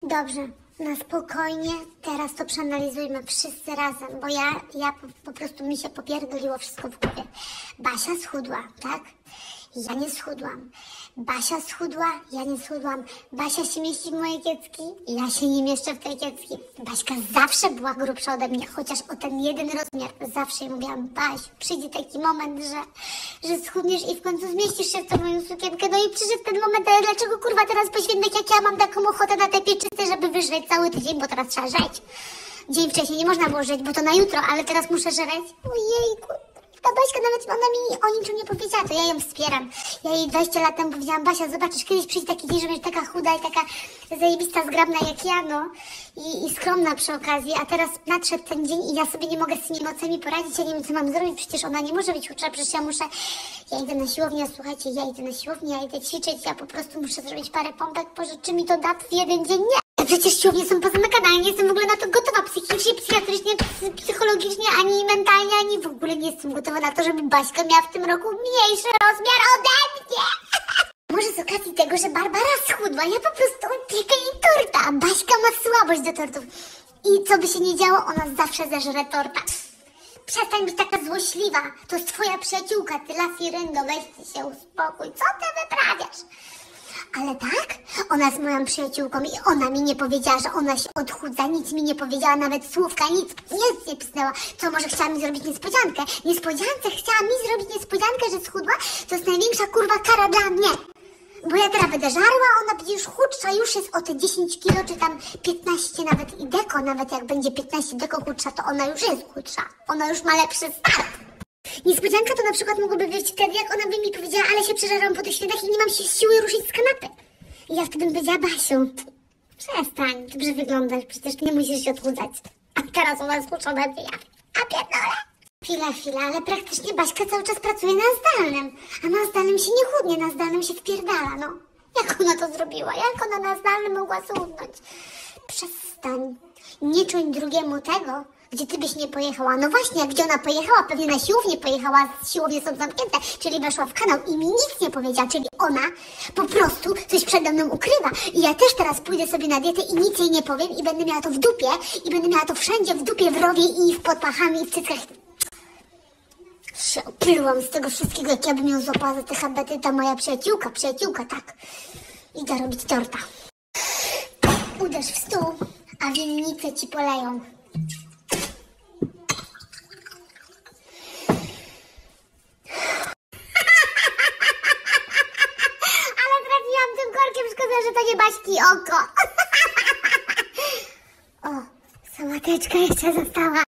Dobrze, na spokojnie, teraz to przeanalizujmy wszyscy razem, bo ja po prostu mi się popierdoliło wszystko w głowie. Basia schudła, tak? Ja nie schudłam. Basia schudła, ja nie schudłam. Basia się mieści w moje kiecki, ja się nie mieszczę w tej kiecki. Baśka zawsze była grubsza ode mnie, chociaż o ten jeden rozmiar. Zawsze jej mówiłam, Baś, przyjdzie taki moment, że schudniesz i w końcu zmieścisz się w tą moją sukienkę. No i przyszedł ten moment, ale dlaczego kurwa teraz po świętach, jak ja mam taką ochotę na te pieczyste, żeby wyżreć cały tydzień, bo teraz trzeba żreć. Dzień wcześniej nie można było żreć, bo to na jutro, ale teraz muszę żreć. Ojejku. Ta Baśka nawet ona mi o niczym nie powiedziała, to ja ją wspieram. Ja jej 20 lat temu powiedziałam, Basia, zobaczysz, kiedyś przyjdzie taki dzień, że będziesz taka chuda i taka zajebista, zgrabna jak ja, no. I skromna przy okazji, a teraz nadszedł ten dzień i ja sobie nie mogę z tymi emocjami poradzić, ja nie wiem, co mam zrobić, przecież ona nie może być uczona, przecież ja idę na siłownię, słuchajcie, ja idę na siłownię, ja idę ćwiczyć, ja po prostu muszę zrobić parę pompek, Boże, czy mi to da w jeden dzień? Nie! Przecież siłownie są pozamykane, ja nie jestem w ogóle na to gotowa psychicznie, psychiatrycznie, psychologicznie, ani mentalnie, ani w ogóle nie jestem gotowa na to, żeby Baśka miała w tym roku mniejszy rozmiar ode mnie. Może z okazji tego, że Barbara schudła, ja po prostu upiekam jej torta, a Baśka ma słabość do tortów. I co by się nie działo, ona zawsze zeżre torta. Przestań być taka złośliwa, to jest twoja przyjaciółka, ty lafiryndo, weź ty się uspokój, co ty wyprawiasz? Ale tak? Ona jest moją przyjaciółką i ona mi nie powiedziała, że ona się odchudza, nic mi nie powiedziała, nawet słówka, nic nie pisnęła. Co, może chciała mi zrobić niespodziankę? Chciała mi zrobić niespodziankę, że schudła? To jest największa kurwa kara dla mnie. Bo ja teraz będę żarła, ona będzie już chudsza, już jest o te 10 kilo, czy tam 15 nawet i deko, nawet jak będzie 15 deko chudsza, to ona już jest chudsza. Ona już ma lepszy start. Niespodzianka to na przykład mogłoby być wtedy, jak ona by mi powiedziała, ale się przeżaram po tych świętach i nie mam się siły ruszyć z kanapy. I ja wtedy bym powiedziała, Basiu, przestań, dobrze wyglądasz, przecież nie musisz się odchudzać. A teraz ona jest chudzona, a pierdolę. Chwila, ale praktycznie Baśka cały czas pracuje na zdalnym, a na zdalnym się nie chudnie, na zdalnym się wpierdala, no. Jak ona to zrobiła? Jak ona na zdalnym mogła schudnąć? Przestań, nie czuń drugiemu tego, gdzie ty byś nie pojechała. No właśnie, gdzie ona pojechała? Pewnie na siłownię pojechała, siłownie są zamknięte, czyli weszła w kanał i mi nic nie powiedziała, czyli ona po prostu coś przede mną ukrywa. I ja też teraz pójdę sobie na dietę i nic jej nie powiem i będę miała to w dupie i będę miała to wszędzie w dupie, w rowie i w podpachami i w cyckach. Się opryłam z tego wszystkiego, jak ja bym ją złapała za te habety, ta moja przyjaciółka, tak. Idę robić torta. Uderz w stół, a winnice ci poleją. Ale trafiłam tym korkiem, szkoda, że to nie Baśki oko. O, sałateczka jeszcze została.